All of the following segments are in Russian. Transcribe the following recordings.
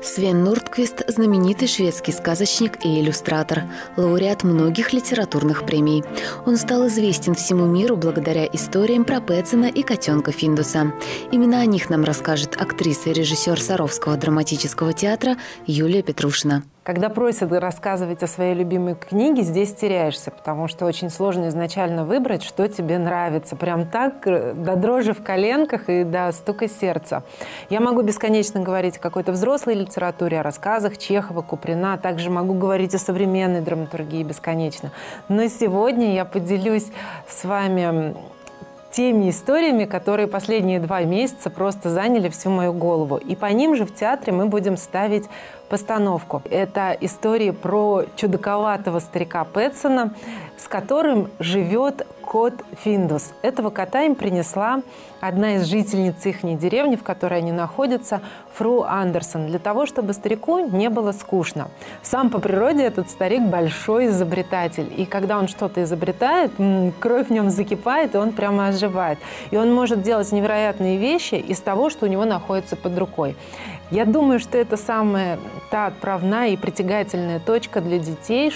Свен Нордквист – знаменитый шведский сказочник и иллюстратор, лауреат многих литературных премий. Он стал известен всему миру благодаря историям про Петсона и котенка Финдуса. Именно о них нам расскажет актриса и режиссер Саровского драматического театра Юлия Петрушина. Когда просят рассказывать о своей любимой книге, здесь теряешься, потому что очень сложно изначально выбрать, что тебе нравится. Прям так, до дрожи в коленках и до стука сердца. Я могу бесконечно говорить о какой-то взрослой литературе, о рассказах Чехова, Куприна. Также могу говорить о современной драматургии бесконечно. Но сегодня я поделюсь с вами теми историями, которые последние 2 месяца просто заняли всю мою голову. И по ним же в театре мы будем ставить постановку. Это истории про чудаковатого старика Петсона, с которым живет кот Финдус. Этого кота им принесла одна из жительниц их деревни, в которой они находятся, фру Андерсон, для того, чтобы старику не было скучно. Сам по природе этот старик большой изобретатель. И когда он что-то изобретает, кровь в нем закипает, и он прямо оживает. И он может делать невероятные вещи из того, что у него находится под рукой. Я думаю, что это самая та отправная и притягательная точка для детей,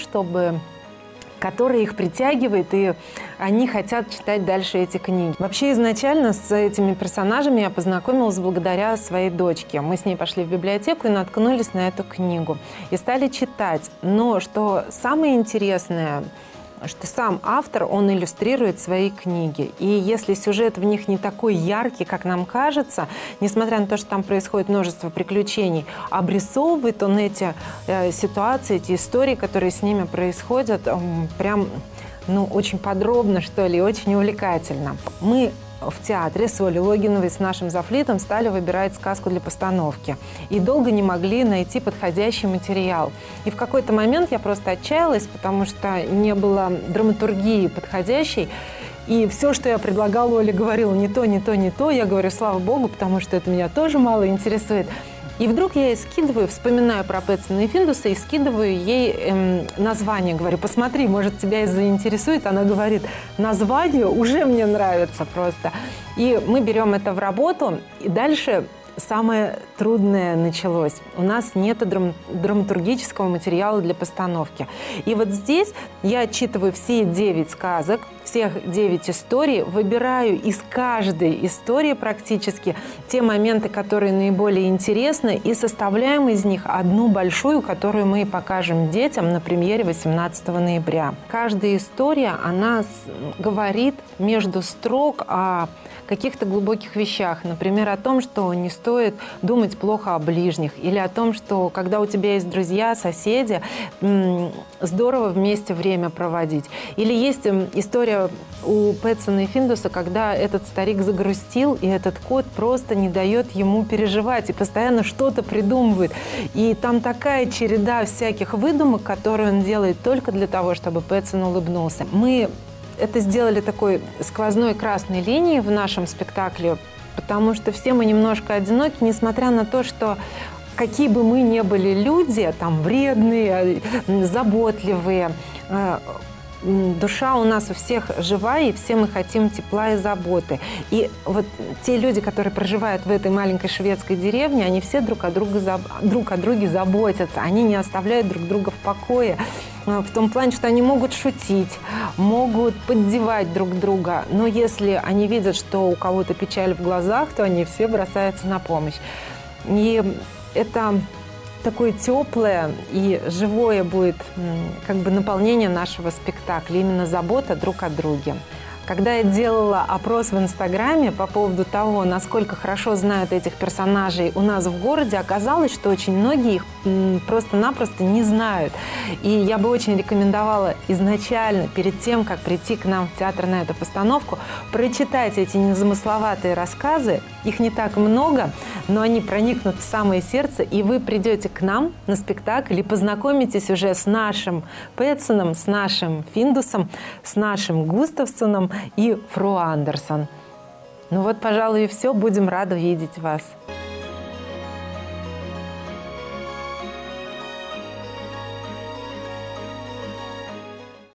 которая их притягивает, и они хотят читать дальше эти книги. Вообще, изначально с этими персонажами я познакомилась благодаря своей дочке. Мы с ней пошли в библиотеку и наткнулись на эту книгу. И стали читать. Но что самое интересное, что сам автор, он иллюстрирует свои книги. И если сюжет в них не такой яркий, как нам кажется, несмотря на то, что там происходит множество приключений, обрисовывает он эти ситуации, эти истории, которые с ними происходят, прям, очень подробно, что ли, очень увлекательно. Мы в театре с Олей Логиновой, с нашим завфлитом стали выбирать сказку для постановки. И долго не могли найти подходящий материал. И в какой-то момент я просто отчаялась, потому что не было драматургии подходящей. И все, что я предлагала, Оля говорила не то, не то, не то. Я говорю, слава богу, потому что это меня тоже мало интересует. И вдруг я ей скидываю, вспоминаю про Петсона и Финдуса, и скидываю ей название. Говорю, посмотри, может, тебя это заинтересует. Она говорит, название уже мне нравится просто. И мы берем это в работу, и дальше самое трудное началось. У нас нет драматургического материала для постановки. И вот здесь я отчитываю все 9 сказок, всех 9 историй, выбираю из каждой истории практически те моменты, которые наиболее интересны, и составляем из них одну большую, которую мы покажем детям на премьере 18 ноября. Каждая история, она говорит между строк о каких-то глубоких вещах. Например, о том, что не стоит думать плохо о ближних. Или о том, что когда у тебя есть друзья, соседи, здорово вместе время проводить. Или есть история у Петсона и Финдуса, когда этот старик загрустил, и этот кот просто не дает ему переживать и постоянно что-то придумывает. И там такая череда всяких выдумок, которые он делает только для того, чтобы Петсон улыбнулся. Мы это сделали такой сквозной красной линией в нашем спектакле, потому что все мы немножко одиноки, несмотря на то, что какие бы мы ни были люди, там вредные, заботливые, душа у нас у всех живая, и все мы хотим тепла и заботы. И вот те люди, которые проживают в этой маленькой шведской деревне, они все друг о друге заботятся, они не оставляют друг друга в покое. В том плане, что они могут шутить, могут поддевать друг друга, но если они видят, что у кого-то печаль в глазах, то они все бросаются на помощь. И это такое теплое и живое будет наполнение нашего спектакля, именно забота друг о друге. Когда я делала опрос в Инстаграме по поводу того, насколько хорошо знают этих персонажей у нас в городе, оказалось, что очень многие их просто-напросто не знают. И я бы очень рекомендовала изначально, перед тем, как прийти к нам в театр на эту постановку, прочитать эти незамысловатые рассказы. Их не так много, но они проникнут в самое сердце, и вы придете к нам на спектакль и познакомитесь уже с нашим Петсоном, с нашим Финдусом, с нашим Густавсоном и фру Андерсон. Пожалуй, и все. Будем рады видеть вас.